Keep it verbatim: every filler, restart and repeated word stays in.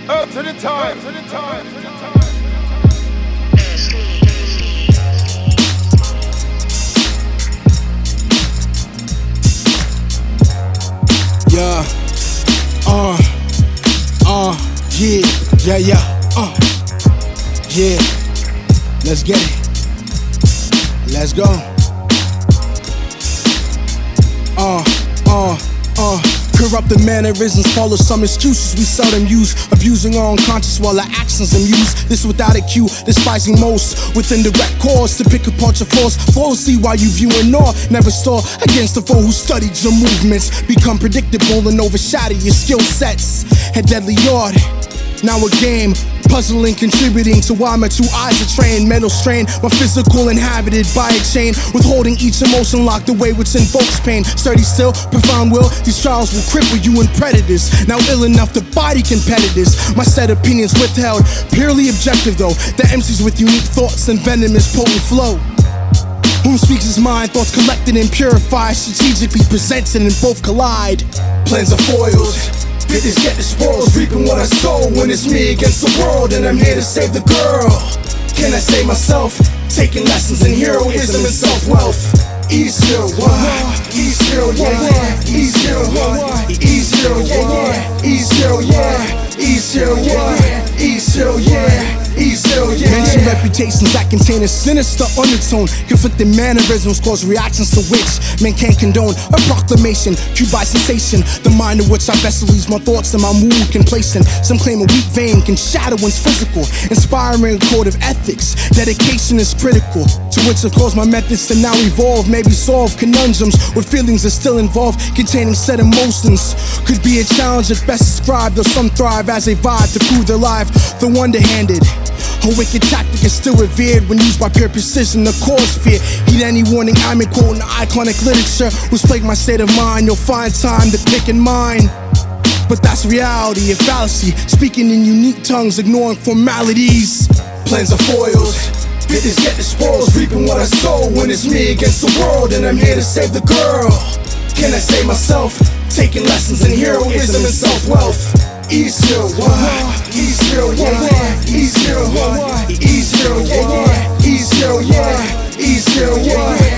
Up to the time, to the time, to the time. Yeah, uh, uh, yeah, yeah, yeah, uh, yeah. Let's get it. Let's go. Uh, uh, uh. Corrupted mannerisms follow some excuses we seldom use, abusing our unconscious while our actions amuse. This without a cue, despising most with indirect cause to pick apart your flaws. Flaws see why you view and awe, never store against the foe who studied your movements. Become predictable and overshadow your skill sets. A deadly art, now a game. Puzzling, contributing to why my two eyes are trained. Mental strain, my physical inhabited by a chain. Withholding each emotion locked away which invokes pain. Sturdy still, profound will, these trials will cripple you and predators. Now ill enough to body competitors. My set opinions withheld, purely objective though. The M Cs with unique thoughts and venomous potent flow. Whom speaks his mind, thoughts collected and purified, strategically presented and both collide. Plans are foiled. Bitters get the spoils, reaping what I sow. When it's me against the world, and I'm here to save the girl. Can I save myself? Taking lessons in heroism and self-wealth. Easier, why? Easier, yeah. Easier, why? Easier, yeah. Easier, yeah. Easier, yeah. Easier, yeah. Easier, yeah. Mention reputations that contain a sinister undertone. Conflicting mannerisms cause reactions to which men can't condone. A proclamation, cued by sensation, the mind of which I best leaves my thoughts and my mood can place in. Some claim a weak vein can shatter one's physical, inspiring a code of ethics. Dedication is critical, to which of course my methods to now evolve. Maybe solve conundrums with feelings that still involved, containing set emotions. Could be a challenge if best described, though some thrive as a vibe to prove their life. The wonder-handed, a wicked tactic is still revered when used by pure precision to cause fear. Heed any warning, I'm in quoting iconic literature which plague my state of mind. You'll find time to pick in mind, but that's reality, a fallacy. Speaking in unique tongues, ignoring formalities. Plans are foiled. Bitters get the spoils, reaping what I sow. When it's me against the world, and I'm here to save the girl. Can I save myself? Taking lessons in heroism and self-wealth. Easier, why? Easier, yeah. Easier, why? Easier, yeah. Easier, yeah. Easier, yeah.